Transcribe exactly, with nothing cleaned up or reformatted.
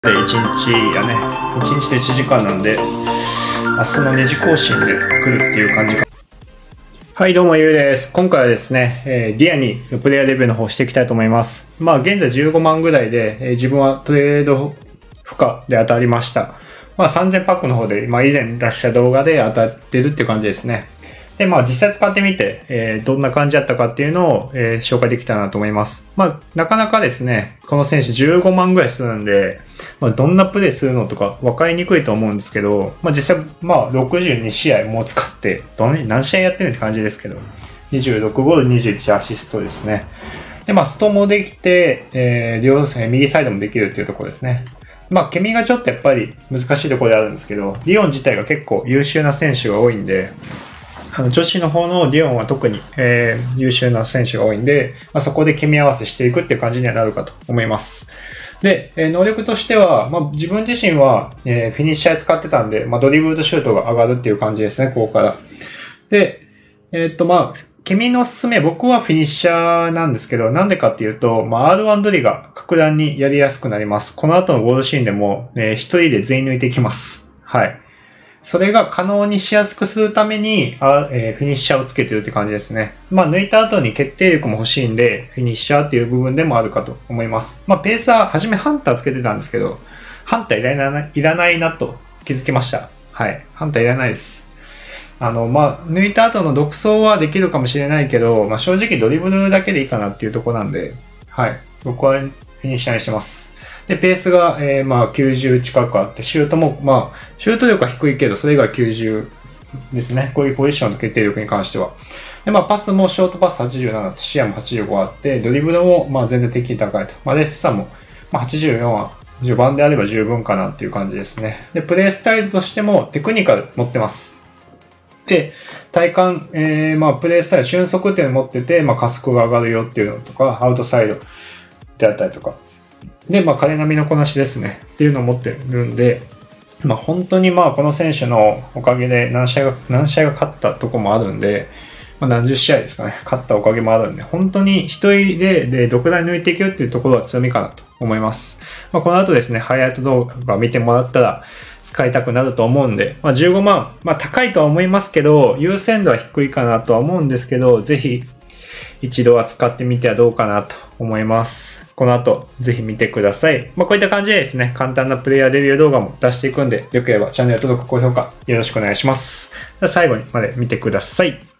でいちにちやね、いちにちでいちじかんなんで、明日のにじ更新で来るっていう感じか。はい、どうもゆうです。今回はですね、えー、ディアニのプレイヤーレビューの方していきたいと思います。まあ、現在じゅうごまんぐらいで、えー、自分はトレード負荷で当たりました。まあ、さんぜんパックの方で、まあ、以前出した動画で当たってるっていう感じですね。で、まあ、実際使ってみて、えー、どんな感じだったかっていうのを、えー、紹介できたらなと思います。まあ、なかなかですね、この選手じゅうごまんぐらいするんで、まあ、どんなプレイするのとか分かりにくいと思うんですけど、まあ、実際、まあ、ろくじゅうにしあいもう使って、どん何試合やってるって感じですけど、にじゅうろくゴール、にじゅういちアシストですね。で、まあ、ストもできて、えー、両線、右サイドもできるっていうところですね。まあ、ケミがちょっとやっぱり難しいところであるんですけど、リオン自体が結構優秀な選手が多いんで、あの女子の方のリオンは特に、えー、優秀な選手が多いんで、まあ、そこで組み合わせしていくっていう感じにはなるかと思います。で、えー、能力としては、まあ、自分自身は、えー、フィニッシャー使ってたんで、まあ、ドリブルとシュートが上がるっていう感じですね、ここから。で、えー、っと、まあ、ケミのおすすめ、僕はフィニッシャーなんですけど、なんでかっていうと、まあ、アールワン ドリが格段にやりやすくなります。この後のゴールシーンでも、えー、一人で全員抜いていきます。はい。それが可能にしやすくするために、あえー、フィニッシャーをつけてるって感じですね。まあ、抜いた後に決定力も欲しいんで、フィニッシャーっていう部分でもあるかと思います。まあ、ペーサー、はじめハンターつけてたんですけど、ハンターいらない、いらないなと気づきました。はい。ハンターいらないです。あの、まあ、抜いた後の独走はできるかもしれないけど、まあ、正直ドリブルだけでいいかなっていうところなんで、はい。僕はフィニッシャーにしてます。で、ペースが、えー、まあ、きゅうじゅう近くあって、シュートも、まあ、シュート力は低いけど、それがきゅうじゅうですね。こういうポジションの決定力に関しては。で、まあ、パスもショートパスはちじゅうなな、視野もはちじゅうごあって、ドリブルも、まあ、全然的に高いと。まあ、レッサも、まあ、はちじゅうよんは、序盤であれば十分かなっていう感じですね。で、プレイスタイルとしても、テクニカル持ってます。で、体感、えー、まあ、プレイスタイル、瞬速っていうのを持ってて、まあ、加速が上がるよっていうのとか、アウトサイドであったりとか。で、まあ、彼並みのこなしですね。っていうのを持ってるんで、まあ、本当にまあ、この選手のおかげで何試合が、何試合が勝ったとこもあるんで、まあ、何十試合ですかね。勝ったおかげもあるんで、本当に一人で、で、独断抜いていけるっていうところは強みかなと思います。まあ、この後ですね、ハイライト動画見てもらったら、使いたくなると思うんで、まあ、じゅうごまん、まあ、高いとは思いますけど、優先度は低いかなとは思うんですけど、ぜひ、一度は使ってみてはどうかなと思います。この後、ぜひ見てください。まあ、こういった感じでですね、簡単なプレイヤーレビュー動画も出していくんで、よければチャンネル登録、高評価よろしくお願いします。最後にまで見てください。